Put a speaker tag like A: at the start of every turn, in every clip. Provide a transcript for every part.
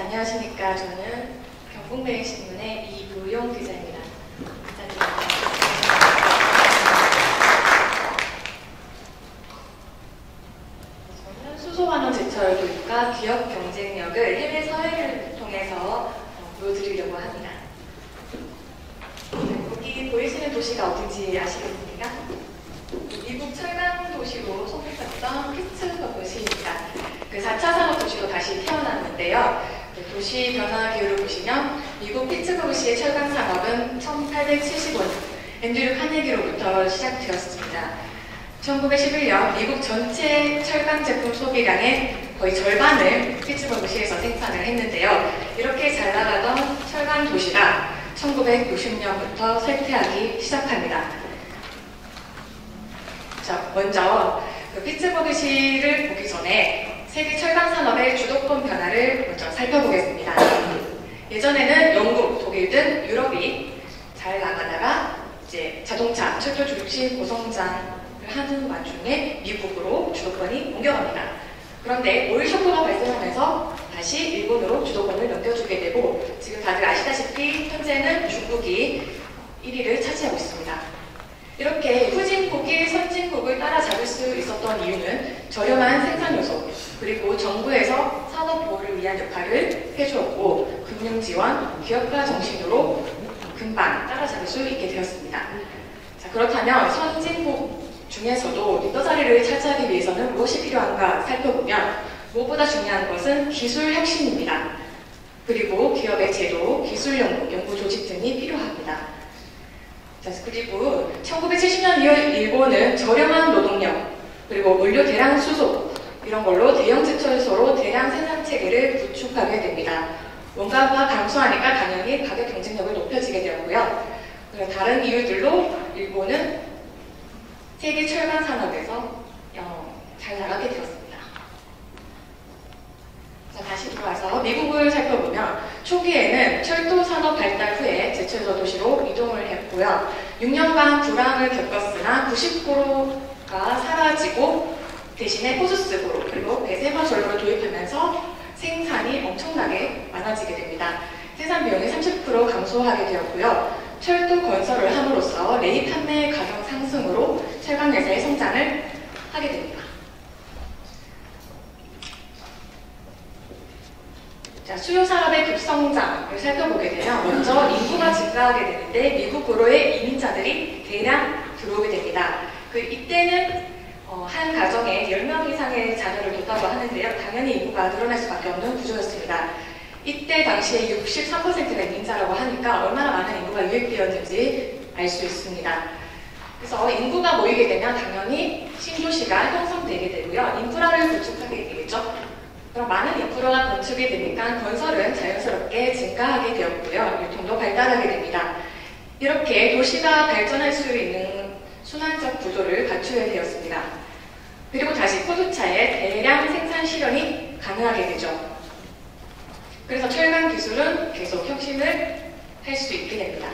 A: 안녕하십니까. 저는 경북매일신문의 이무용 기자입니다. 저는 수소환원 제철 도입과 기업 경쟁력을 해외 사회를 통해서 보여드리려고 합니다. 여기 보이시는 도시가 어딘지 아시겠습니까? 미국 철강 도시로 소개됐던 피츠버그시입니다. 그 4차 산업 도시로 다시 태어났는데요. 도시 변화 기후를 보시면 미국 피츠버그시의 철강 산업은 1875년 앤드류 카네기로부터 시작되었습니다. 1911년 미국 전체 철강 제품 소비량의 거의 절반을 피츠버그시에서 생산을 했는데요. 이렇게 잘 나가던 철강 도시가 1960년부터 쇠퇴하기 시작합니다. 자, 먼저 피츠버그시를 보기 전에 세계 철강 산업의 주도권 변화를 먼저 살펴보겠습니다. 예전에는 영국, 독일 등 유럽이 잘 나가다가 이제 자동차, 철도 주력시 고성장을 하는 와중에 미국으로 주도권이 옮겨갑니다. 그런데 오일 쇼크가 발생하면서 다시 일본으로 주도권을 넘겨주게 되고 지금 다들 아시다시피 현재는 중국이 1위를 차지하고 있습니다. 이렇게 후진국이 선진국을 따라잡을 수 있었던 이유는 저렴한 생산 요소, 그리고 정부에서 산업 보호를 위한 역할을 해주었고 금융 지원, 기업가 정신으로 금방 따라잡을 수 있게 되었습니다. 자, 그렇다면 선진국 중에서도 리더 자리를 차지하기 위해서는 무엇이 필요한가 살펴보면 무엇보다 중요한 것은 기술 혁신입니다. 그리고 기업의 제도, 기술 연구 조직 등이 필요합니다. 자, 그리고 1970년 이후 일본은 저렴한 노동력, 그리고 물류 대량 수소 이런 걸로 대형 제철소로 대량 생산 체계를 구축하게 됩니다. 원가가 감소하니까 당연히 가격 경쟁력을 높여지게 되었고요. 다른 이유들로 일본은 세계 철강 산업에서 잘 나가게 되었습니다. 자, 다시 돌아와서 미국을 살펴보면 초기에는 철도 산업 발달 후에 제철소 도시로 이동을 했고요. 6년간 불황을 겪었으나 90%가 사라지고 대신에 호수스고로 그리고 배쇄화 전로를 도입하면서 생산이 엄청나게 많아지게 됩니다. 생산 비용이 30% 감소하게 되었고요. 철도 건설을 함으로써 레일 판매 가격 상승으로 철강 회사의 성장을 하게 됩니다. 자, 수요 산업의 급성장을 살펴보게 되면 먼저 인구가 증가하게 되는데 미국으로의 이민자들이 대량 들어오게 됩니다. 이때는 한 가정에 10명 이상의 자녀를 뒀다고 하는데요. 당연히 인구가 늘어날 수밖에 없는 구조였습니다. 이때 당시에 63%가 이민자라고 하니까 얼마나 많은 인구가 유입되었는지 알 수 있습니다. 그래서 인구가 모이게 되면 당연히 신도시가 형성되게 되고요. 인프라를 구축하게 되겠죠. 그럼 많은 인프라가 건축이 되니까 건설은 자연스럽게 증가하게 되었고요. 유통도 발달하게 됩니다. 이렇게 도시가 발전할 수 있는 순환적 구조를 갖추게 되었습니다. 그리고 다시 포도차의 대량 생산 실현이 가능하게 되죠. 그래서 철강 기술은 계속 혁신을 할 수 있게 됩니다.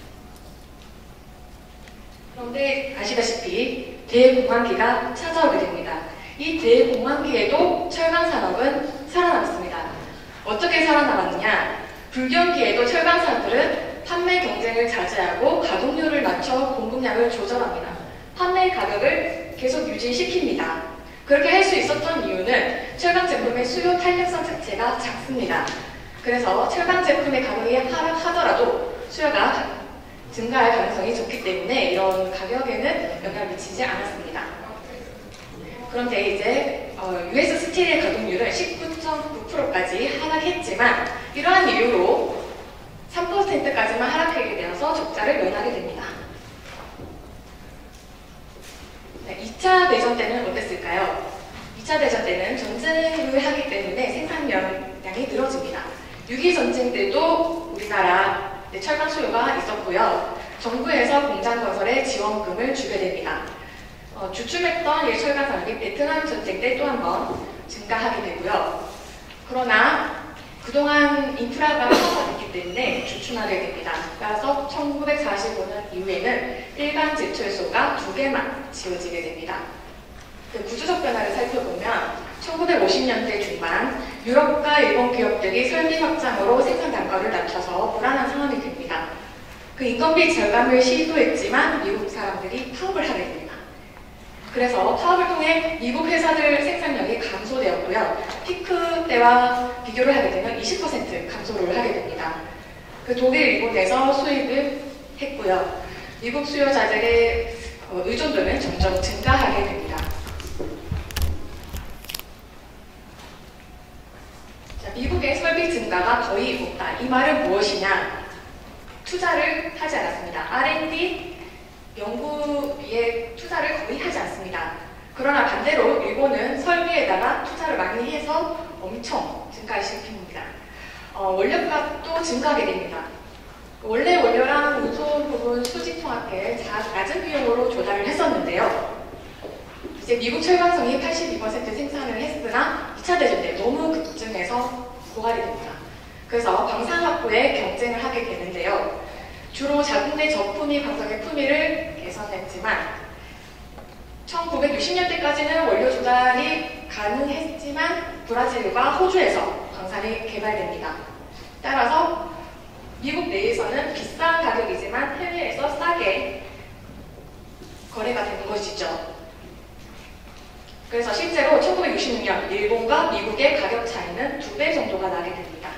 A: 그런데 아시다시피 대공황기가 찾아오게 됩니다. 이 대공황기에도 철강 산업은 살아남습니다. 어떻게 살아남았느냐? 불경기에도 철강 산업들은 판매 경쟁을 자제하고 가동률을 맞춰 공급량을 조절합니다. 판매 가격을 계속 유지시킵니다. 그렇게 할 수 있었던 이유는 철강 제품의 수요 탄력성 자체가 작습니다. 그래서 철강 제품의 가격이 하락하더라도 수요가 증가할 가능성이 적기 때문에 이런 가격에는 영향을 미치지 않았습니다. 그런데 이제 US 스틸의 가동률은 19.9%까지 하락했지만 이러한 이유로 3%까지만 하락하게 되어서 적자를 면하게 됩니다. 네, 2차 대전 때는 어땠을까요? 2차 대전 때는 전쟁을 하기 때문에 생산량이 늘어집니다. 6.25 전쟁 때도 우리나라 철강 수요가 있었고요. 정부에서 공장 건설에 지원금을 주게 됩니다. 주춤했던 철강 산업이 베트남 전쟁 때 또 한 번 증가하게 되고요. 그러나 그동안 인프라가 확보됐기 때문에 주춤하게 됩니다. 따라서 1945년 이후에는 일반 제철소가 2개만 지어지게 됩니다. 구조적 변화를 살펴보면 1950년대 중반 유럽과 일본 기업들이 설비 확장으로 생산 단가를 낮춰서 불안한 상황이 됩니다. 그 인건비 절감을 시도했지만 미국 사람들이 파업을 하게 됩니다. 그래서 파업을 통해 미국 회사들 생산량이 감소되었고요. 피크 때와 비교를 하게 되면 20% 감소를 하게 됩니다. 그 독일, 일본에서 수입을 했고요. 미국 수요자들의 의존도는 점점 증가하게 됩니다. 자, 미국의 설비 증가가 거의 없다. 이 말은 무엇이냐? 투자를 하지 않았습니다. R&D, 연구에 투자를 거의 하지 않습니다. 그러나 반대로 일본은 설비에다가 투자를 많이 해서 엄청 증가시킵니다. 원료값도 증가하게 됩니다. 원래 원료랑 운송 부분 수지 통합에 낮은 비용으로 조달을 했었는데요. 이제 미국 철강성이 82% 생산을 했으나 2차 대전 때 너무 급증해서 고갈이 됩니다. 그래서 광산 확보에 경쟁을 하게 되는데요. 주로 자국내 저품위 광석의 품위를 개선했지만 1960년대까지는 원료 조달이 가능했지만 브라질과 호주에서 광산이 개발됩니다. 따라서 미국 내에서는 비싼 가격이지만 해외에서 싸게 거래가 되는 것이죠. 그래서 실제로 1966년 일본과 미국의 가격 차이는 2배 정도가 나게 됩니다.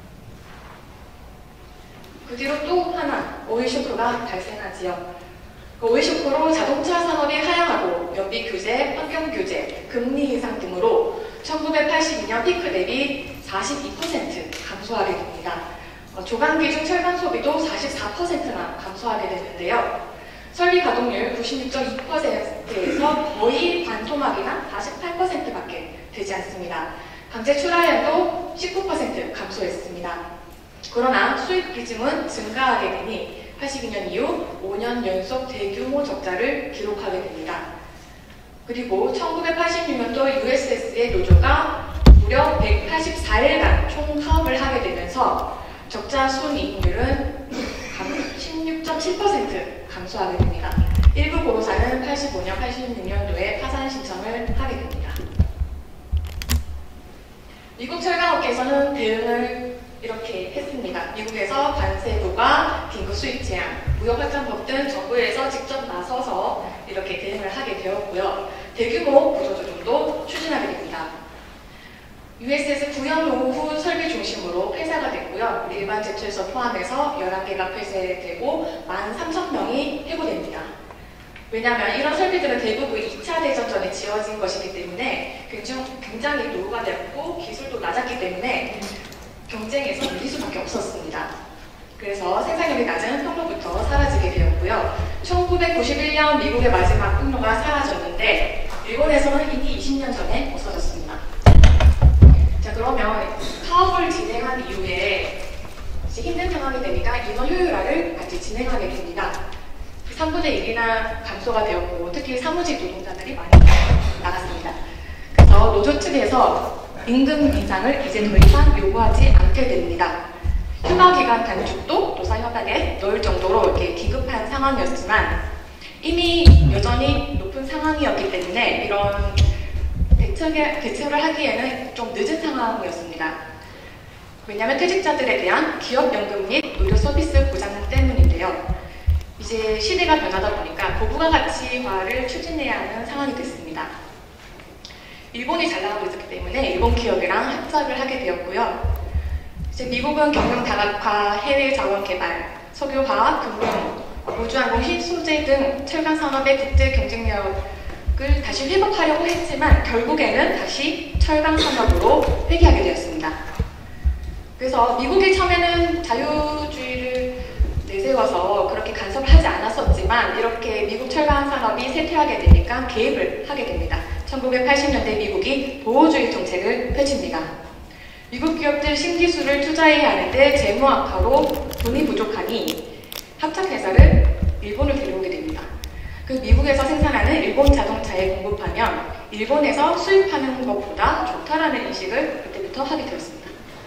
A: 그 뒤로 또 하나 오일 쇼크가 발생하지요. 그 오일 쇼크로 자동차 산업이 하향하고 연비 규제, 환경 규제, 금리 인상 등으로 1982년 피크 대비 42% 감소하게 됩니다. 조간 기준 철강 소비도 44%나 감소하게 되는데요. 설비 가동률 96.2%에서 거의 반토막이나 48%밖에 되지 않습니다. 강제 출하량도 19% 감소했습니다. 그러나 수입 비중은 증가하게 되니 82년 이후 5년 연속 대규모 적자를 기록하게 됩니다. 그리고 1986년도 USS의 노조가 무려 184일간 총 파업을 하게 되면서 적자 순이익률은 16.7% 감소하게 됩니다. 일부 고로사는 85년, 86년도에 파산 신청을 하게 됩니다. 미국 철강업계에서는 대응을 이렇게 했습니다. 미국에서 관세부가 긴급 수입 제한, 무역확장법 등 정부에서 직접 나서서 이렇게 대응을 하게 되었고요. 대규모 구조조정도 추진하게 됩니다. USS 구형 노후 설비 중심으로 폐쇄가 됐고요. 일반 제철소 포함해서 11개가 폐쇄되고 13,000명이 해고됩니다. 왜냐하면 이런 설비들은 대부분 2차 대전 전에 지어진 것이기 때문에 굉장히 노후가 되었고 기술도 낮았기 때문에 경쟁에서 밀릴 수밖에 없었습니다. 그래서 생산력이 낮은 평로부터 사라지게 되었고요. 1991년 미국의 마지막 평로가 사라졌는데 일본에서는 이미 20년 전에 없어졌습니다. 자, 그러면 사업을 진행한 이후에 이제 힘든 상황이 되니까 인원 효율화를 같이 진행하게 됩니다. 3분의 1이나 감소가 되었고 특히 사무직 노동자들이 많이 나갔습니다. 그래서 노조 측에서 임금 인상을 이제 더 이상 요구하지 않게 됩니다. 휴가 기간 단축도 노사 협약에 넣을 정도로 이렇게 기급한 상황이었지만 이미 여전히 높은 상황이었기 때문에 이런 대처를 하기에는 좀 늦은 상황이었습니다. 왜냐하면 퇴직자들에 대한 기업연금 및 의료 서비스 보장 때문인데요. 이제 시대가 변하다 보니까 고부가 가치화를 추진해야 하는 상황이 됐습니다. 일본이 잘 나가고 있었기 때문에 일본 기업이랑 합작을 하게 되었고요. 이제 미국은 경영 다각화, 해외 자원 개발, 석유화학, 금융, 우주항공, 신소재 등 철강 산업의 국제 경쟁력을 다시 회복하려고 했지만 결국에는 다시 철강 산업으로 회귀하게 되었습니다. 그래서 미국이 처음에는 자유주의를 내세워서 그렇게 간섭을 하지 않았었지만 이렇게 미국 철강 산업이 쇠퇴하게 되니까 개입을 하게 됩니다. 1980년대 미국이 보호주의 정책을 펼칩니다. 미국 기업들 신기술을 투자해야 하는데 재무 악화로 돈이 부족하니 합작회사를 일본을 데려오게 됩니다. 그 미국에서 생산하는 일본 자동차에 공급하면 일본에서 수입하는 것보다 좋다라는 인식을 그때부터 하게 되었습니다.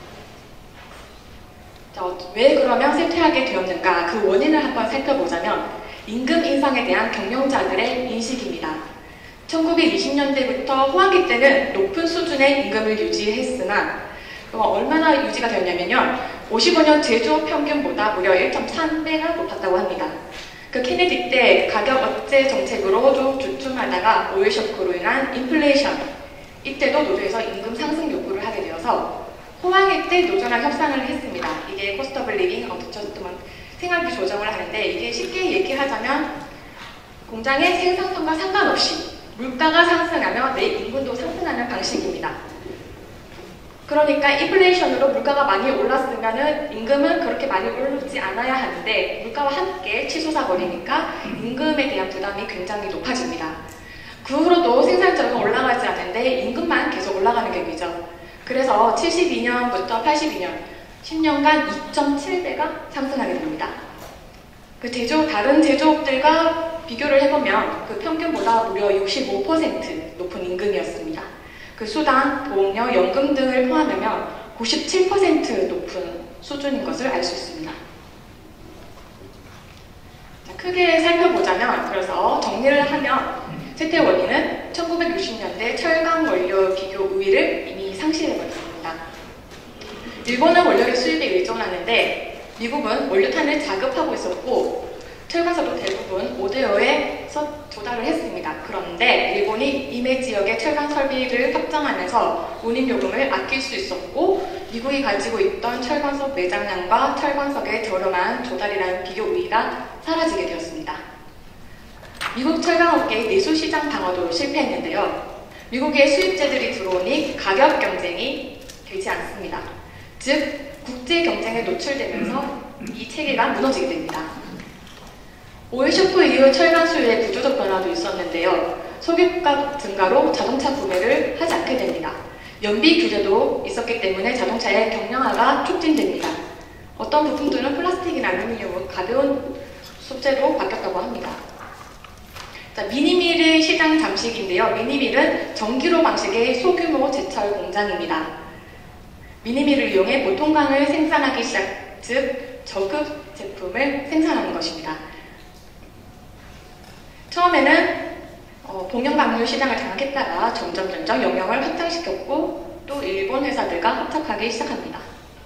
A: 자, 왜 그러면 쇠퇴하게 되었는가? 그 원인을 한번 살펴보자면 임금 인상에 대한 경영자들의 인식입니다. 1920년대부터 호황기 때는 높은 수준의 임금을 유지했으나 그거 얼마나 유지가 되었냐면요. 55년 제조업 평균보다 무려 1.3배가 높았다고 합니다. 그 케네디 때 가격 억제 정책으로도 주춤하다가 오일 쇼크로 인한 인플레이션, 이때도 노조에서 임금 상승 요구를 하게 되어서 호황의 때 노조랑 협상을 했습니다. 이게 코스트 오브 리빙, 생활비 조정을 하는데, 이게 쉽게 얘기하자면 공장의 생산성과 상관없이 물가가 상승하면 내 임금도 상승하는 방식입니다. 그러니까 인플레이션으로 물가가 많이 올랐으면 임금은 그렇게 많이 오르지 않아야 하는데, 물가와 함께 치솟아 버리니까 임금에 대한 부담이 굉장히 높아집니다. 그 후로도 생산성은 올라가지 않는데 임금만 계속 올라가는 격이죠. 그래서 72년부터 82년 10년간 2.7배가 상승하게 됩니다. 다른 제조업들과 비교를 해보면 그 평균보다 무려 65% 높은 임금이었습니다. 그 수당, 보험료, 연금 등을 포함하면 97% 높은 수준인 것을 알 수 있습니다. 자, 크게 살펴보자면, 그래서 정리를 하면 쇠퇴 원인은 1960년대 철강 원료 비교 우위를 이미 상실해버렸습니다. 일본은 원료를 수입에 의존하는데 미국은 원료탄을 자급하고 있었고 철강사도 대부분 5대5에서 조달을 했습니다. 그런데 일본이 이메 지역의 철강 설비를 확장하면서 운임 요금을 아낄 수 있었고, 미국이 가지고 있던 철광석 매장량과 철광석의 저렴한 조달이라는 비교 우위가 사라지게 되었습니다. 미국 철강업계의 내수 시장 방어도 실패했는데요. 미국의 수입재들이 들어오니 가격 경쟁이 되지 않습니다. 즉, 국제 경쟁에 노출되면서 이 체계가 무너지게 됩니다. 오일 쇼크 이후 철강 수요의 구조적 변화도 있었는데요. 석유가 증가로 자동차 구매를 하지 않게 됩니다. 연비 규제도 있었기 때문에 자동차의 경량화가 촉진됩니다. 어떤 부품들은 플라스틱이나 알루미늄, 가벼운 소재로 바뀌었다고 합니다. 자, 미니밀의 시장 잠식인데요. 미니밀은 전기로 방식의 소규모 제철 공장입니다. 미니밀을 이용해 보통광을 생산하기 시작, 즉 저급 제품을 생산하는 것입니다. 처음에는 동양방류 시장을 장악했다가 점점 영역을 확장시켰고, 또 일본 회사들과 합작하기 시작합니다.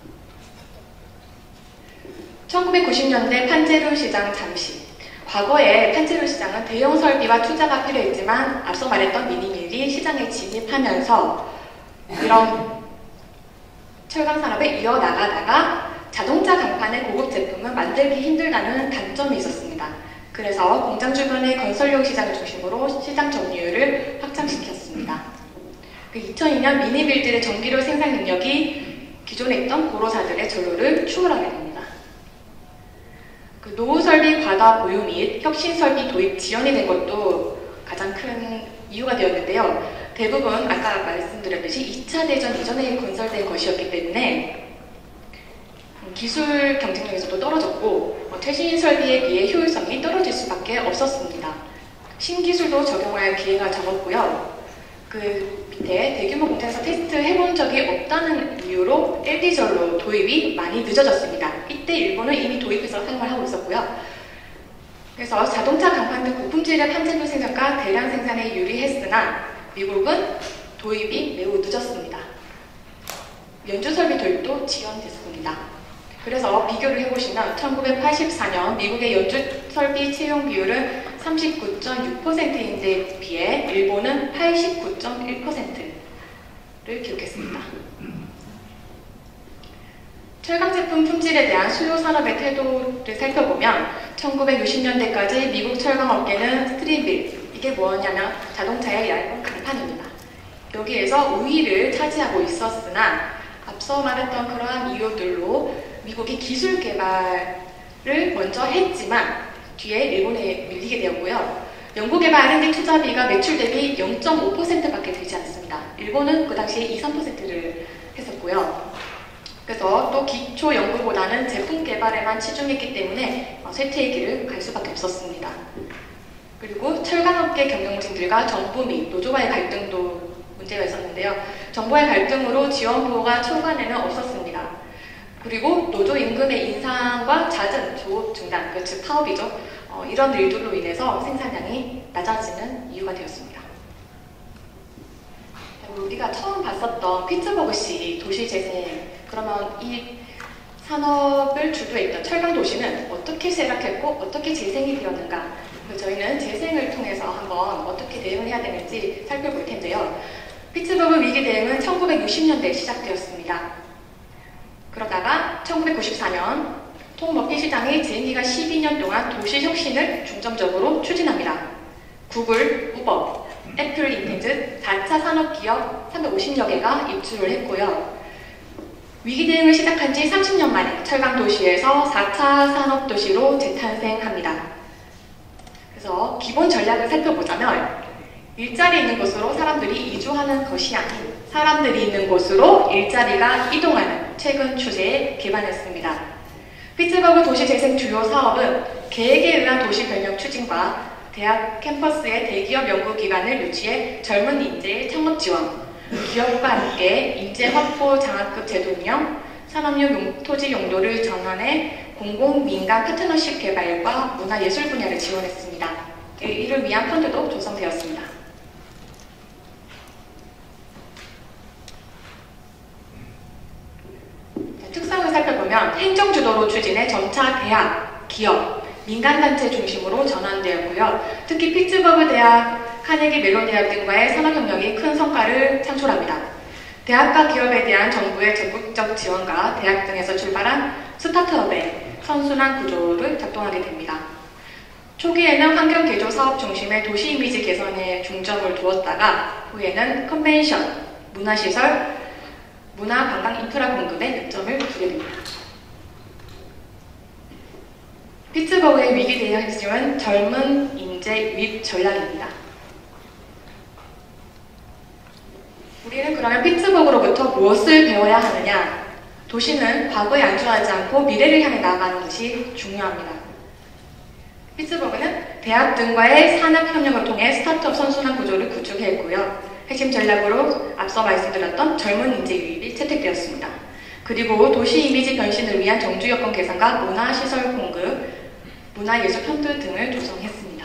A: 1990년대 판제루 시장 잠시. 과거에 판제루 시장은 대형 설비와 투자가 필요했지만 앞서 말했던 미니밀이 시장에 진입하면서 이런 철강 산업에 이어나가다가 자동차 강판의 고급 제품은 만들기 힘들다는 단점이 있었습니다. 그래서 공장 주변의 건설용 시장을 중심으로 시장 점유율을 확장시켰습니다. 2002년 미니밀들의 전기료 생산 능력이 기존에 있던 고로사들의 전로를 추월하게 됩니다. 노후 설비 과다 보유 및 혁신 설비 도입 지연이 된 것도 가장 큰 이유가 되었는데요. 대부분 아까 말씀드렸듯이 2차 대전 이전에 건설된 것이었기 때문에 기술 경쟁력에서도 떨어졌고 최신 설비에 비해 효율성이 떨어질 수밖에 없었습니다. 신기술도 적용할 기회가 적었고요. 그 밑에 대규모 공장에서 테스트 해본 적이 없다는 이유로 LD전로 도입이 많이 늦어졌습니다. 이때 일본은 이미 도입해서 사용을 하고 있었고요. 그래서 자동차 강판 등 고품질의 판재료 생산과 대량 생산에 유리했으나 미국은 도입이 매우 늦었습니다. 연주 설비 도입도 지연됐습니다. 그래서 비교를 해보시면 1984년 미국의 연주 설비 채용 비율은 39.6%인데 비해 일본은 89.1%를 기록했습니다. 철강 제품 품질에 대한 수요 산업의 태도를 살펴보면 1960년대까지 미국 철강업계는 스트립빌, 이게 뭐냐면 자동차의 얇은 강판입니다. 여기에서 우위를 차지하고 있었으나 앞서 말했던 그러한 이유들로 미국이 기술 개발을 먼저 했지만 뒤에 일본에 밀리게 되었고요. 연구개발 R&D 투자비가 매출 대비 0.5%밖에 되지 않습니다. 일본은 그 당시에 2~3%를 했었고요. 그래서 또 기초 연구보다는 제품 개발에만 치중했기 때문에 쇠퇴의 길을 갈 수밖에 없었습니다. 그리고 철강업계 경영진들과 정부 및 노조와의 갈등도 문제가 있었는데요. 정부와의 갈등으로 지원 보호가 초반에는 없었습니다. 그리고 노조 임금의 인상과 잦은 조업 중단, 즉 파업이죠. 이런 일들로 인해서 생산량이 낮아지는 이유가 되었습니다. 우리가 처음 봤었던 피츠버그시 도시재생, 그러면 이 산업을 주도했던 철강 도시는 어떻게 쇠락했고 어떻게 재생이 되었는가? 저희는 재생을 통해서 한번 어떻게 대응을 해야 되는지 살펴볼 텐데요. 피츠버그 위기 대응은 1960년대에 시작되었습니다. 그러다가 1994년 톰 머피 시장이 재임기가 12년 동안 도시 혁신을 중점적으로 추진합니다. 구글, 우버, 애플, 인텔 4차 산업기업 350여 개가 입주를 했고요. 위기 대응을 시작한 지 30년 만에 철강 도시에서 4차 산업도시로 재탄생합니다. 그래서 기본 전략을 살펴보자면 일자리 있는 곳으로 사람들이 이주하는 것이 아닌 사람들이 있는 곳으로 일자리가 이동하는 최근 추세에 기반했습니다. 피츠버그 도시재생 주요 사업은 계획에 의한 도시 변형 추진과 대학 캠퍼스의 대기업 연구기관을 유치해 젊은 인재의 창업 지원, 기업과 함께 인재 확보 장학금 제도 운영, 산업용 토지 용도를 전환해 공공 민간 파트너십 개발과 문화예술 분야를 지원했습니다. 이를 위한 펀드도 조성되었습니다. 특성을 살펴보면 행정주도로 추진해 점차 대학, 기업, 민간단체 중심으로 전환되었고요. 특히 피츠버그 대학, 카네기 멜론 대학 등과의 산업협력이 큰 성과를 창출합니다. 대학과 기업에 대한 정부의 적극적 지원과 대학 등에서 출발한 스타트업의 선순환 구조를 작동하게 됩니다. 초기에는 환경 개조 사업 중심의 도시 이미지 개선에 중점을 두었다가 후에는 컨벤션, 문화시설, 문화 관광 인프라 공급에 중점을 두게 됩니다. 피츠버그의 위기 대응 핵심은 젊은 인재 유입 전략입니다. 우리는 그러면 피츠버그로부터 무엇을 배워야 하느냐? 도시는 과거에 안주하지 않고 미래를 향해 나아가는 것이 중요합니다. 피츠버그는 대학 등과의 산업협력을 통해 스타트업 선순환 구조를 구축했고요. 핵심 전략으로 앞서 말씀드렸던 젊은 인재 유입이 채택되었습니다. 그리고 도시 이미지 변신을 위한 정주 여건 개선과 문화시설 공급, 문화예술 펀드 등을 조성했습니다.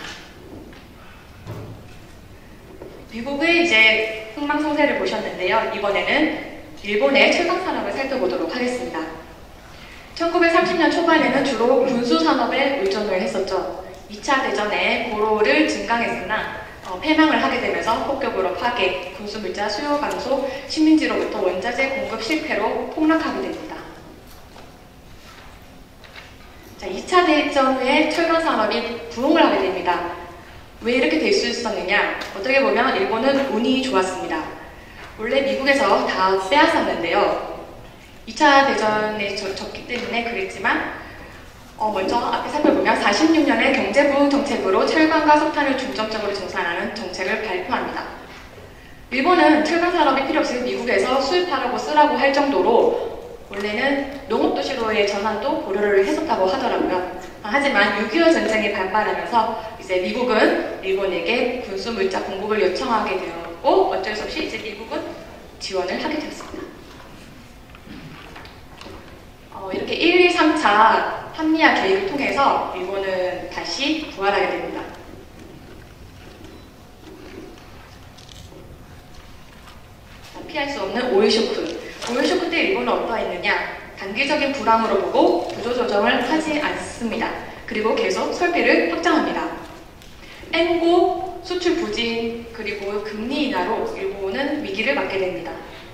A: 미국의 이제 흥망성쇠를 보셨는데요. 이번에는 일본의 철강 산업을 살펴보도록 하겠습니다. 1930년 초반에는 주로 군수 산업에 의존을 했었죠. 2차 대전에 고로를 증강했으나 폐망을 하게 되면서 폭격으로 파괴, 군수물자 수요 감소, 식민지로부터 원자재 공급 실패로 폭락하게 됩니다. 자, 2차 대전 후에 철강 산업이 부흥을 하게 됩니다. 왜 이렇게 될 수 있었느냐? 어떻게 보면 일본은 운이 좋았습니다. 원래 미국에서 다 빼앗았는데요. 2차 대전에 졌기 때문에 그랬지만 먼저 앞에 살펴보면 46년에 경제부흥 정책으로 철강과 석탄을 중점적으로 증산하는 정책을 발표합니다. 일본은 철강 산업이 필요 없이 미국에서 수입하라고 쓰라고 할 정도로 원래는 농업도시로의 전환도 고려를 했었다고 하더라고요. 하지만 6.25 전쟁이 발발하면서 이제 미국은 일본에게 군수 물자 공급을 요청하게 되었고 어쩔 수 없이 이제 미국은 지원을 하게 되었습니다. 이렇게 1, 2, 3차 한미야 계획을 통해서 일본은 다시 부활하게 됩니다. 피할 수 없는 오일 쇼크. 오일 쇼크 때 일본은 어떠했느냐? 단기적인 불황으로 보고 구조조정을 하지 않습니다. 그리고 계속 설비를 확장합니다. 엔고, 수출 부진, 그리고 금리 인하로 일본은 위기를 맞게 됩니다.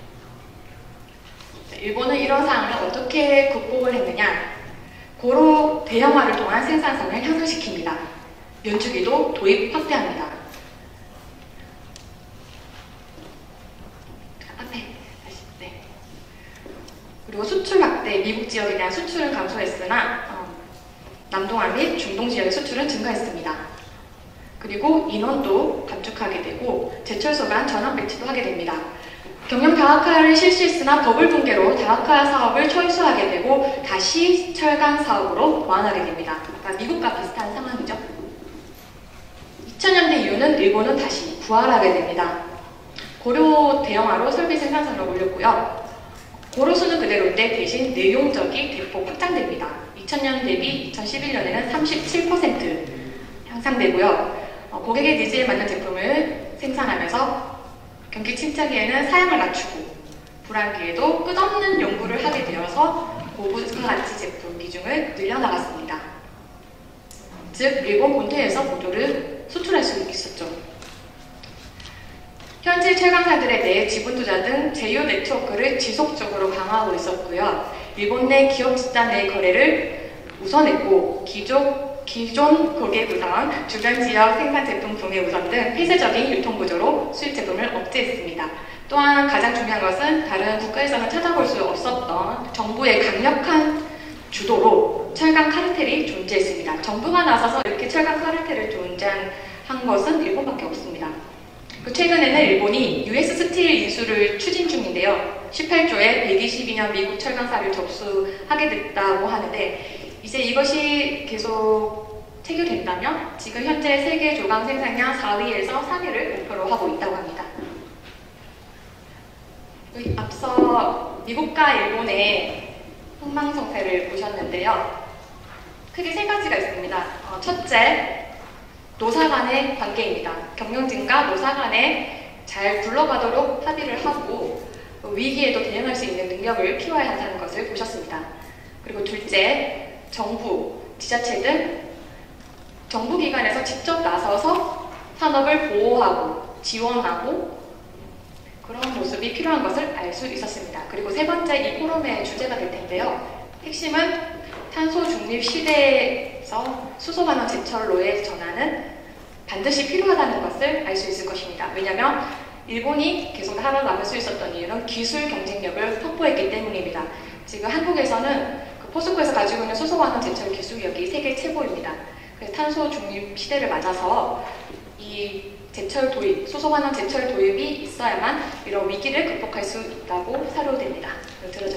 A: 일본은 이런 상황을 어떻게 극복을 했느냐? 고로 대형화를 통한 생산성을 향상시킵니다. 면주기도 도입 확대합니다. 그리고 수출 확대, 미국 지역에 대한 수출은 감소했으나 남동아 및 중동 지역의 수출은 증가했습니다. 그리고 인원도 감축하게 되고 제철소 간 전환 배치도 하게 됩니다. 경영 다각화를 실시했으나 버블 붕괴로 다각화 사업을 철수하게 되고 다시 철강 사업으로 보완하게 됩니다. 그러니까 미국과 비슷한 상황이죠. 2000년대 이후는 일본은 다시 부활하게 됩니다. 고려 대형화로 설비 생산성을 올렸고요. 고로수는 그대로인데 대신 내용적이 대폭 확장됩니다. 2000년 대비 2011년에는 37% 향상되고요. 고객의 니즈에 맞는 제품을 생산하면서 경기 침체기에는 사양을 낮추고 불황기에도 끝없는 연구를 하게 되어서 고부가 가치 제품 비중을 늘려나갔습니다. 즉, 일본 본토에서 모두를 수출할 수 있었죠. 현지 철강사들에 대해 지분 투자 등 제휴 네트워크를 지속적으로 강화하고 있었고요. 일본 내 기업 집단 내 거래를 우선했고, 기존 고객 우선, 주변 지역 생산 제품 구매 우선 등 폐쇄적인 유통 구조로 수입 제품을 억제했습니다. 또한 가장 중요한 것은 다른 국가에서는 찾아볼 수 없었던 정부의 강력한 주도로 철강 카르텔이 존재했습니다. 정부가 나서서 이렇게 철강 카르텔을 존재한 것은 일본밖에 없습니다. 최근에는 일본이 US 스틸 인수를 추진 중인데요. 18조에 122년 미국 철강사를 접수하게 됐다고 하는데, 이제 이것이 계속 체결된다면 지금 현재 세계 조강 생산량 4위에서 3위를 목표로 하고 있다고 합니다. 앞서 미국과 일본의 흥망성쇠를 보셨는데요. 크게 세 가지가 있습니다. 첫째, 노사 간의 관계입니다. 경영진과 노사 간에 잘 굴러가도록 합의를 하고 위기에도 대응할 수 있는 능력을 키워야 한다는 것을 보셨습니다. 그리고 둘째, 정부, 지자체 등 정부기관에서 직접 나서서 산업을 보호하고 지원하고 그런 모습이 필요한 것을 알 수 있었습니다. 그리고 세 번째, 이 포럼의 주제가 될 텐데요. 핵심은 탄소 중립 시대에서 수소반응 제철로의 전환은 반드시 필요하다는 것을 알 수 있을 것입니다. 왜냐하면 일본이 계속 살아남을 수 있었던 이유는 기술 경쟁력을 확보했기 때문입니다. 지금 한국에서는 포스코에서 가지고 있는 수소반응 제철 기술력이 세계 최고입니다. 그래서 탄소 중립 시대를 맞아서 이 제철 도입, 수소반응 제철 도입이 있어야만 이런 위기를 극복할 수 있다고 사료됩니다. 들어주세요.